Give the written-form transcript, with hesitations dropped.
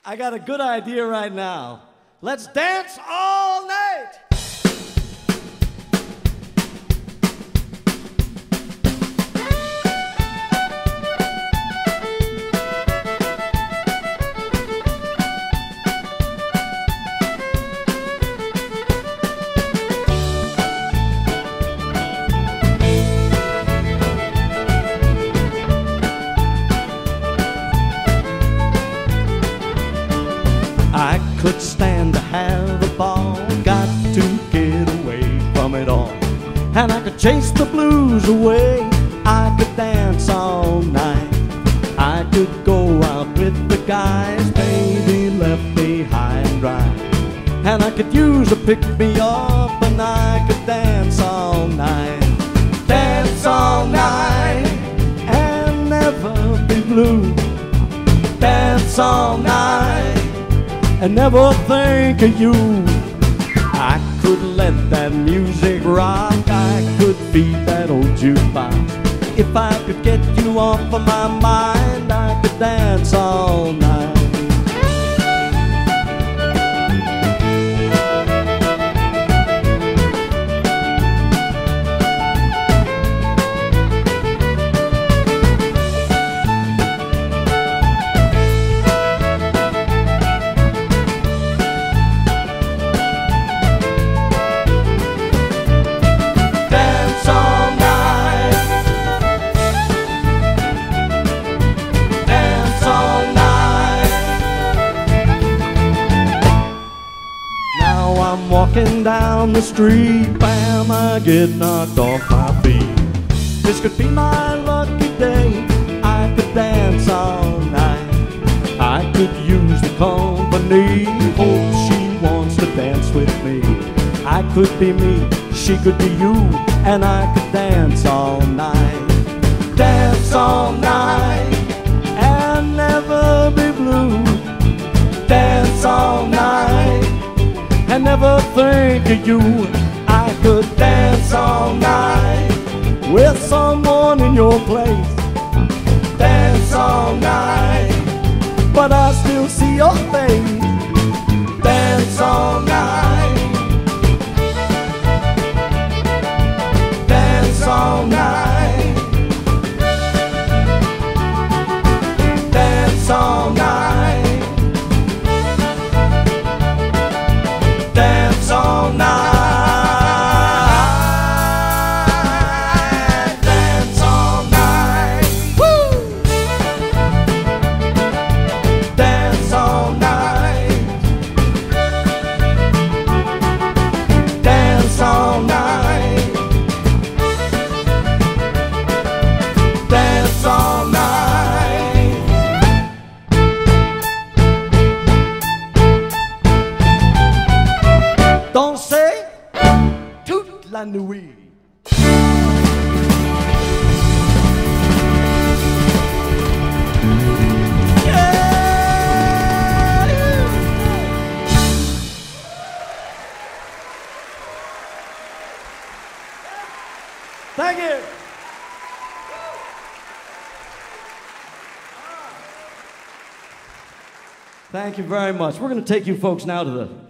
I got a good idea right now. Let's dance all night. I could stand to have a ball, got to get away from it all. And I could chase the blues away, I could dance all night. I could go out with the guys, baby left me high and dry. And I could use a pick-me-up, and I could dance all night. Dance all night, and never be blue. Dance all night, and never think of you. I could let that music rock, I could beat that old jukebox. If I could get you off of my mind, I could dance all night. I'm walking down the street, bam, I get knocked off my feet. This could be my lucky day, I could dance all night. I could use the company, hope she wants to dance with me. I could be me, she could be you, and I could dance all night. Dance all night, and never be blue. Dance all night, and never think of you. I could dance all night with someone in your place. Dance all night, but I still see your face. Dance all night. Dance all night. Dance all night. Dance all night. Dance all night. Woo! Dance all night. Dance all night. Dance all night. Dansez toute la nuit. Thank you. Thank you very much. We're going to take you folks now to the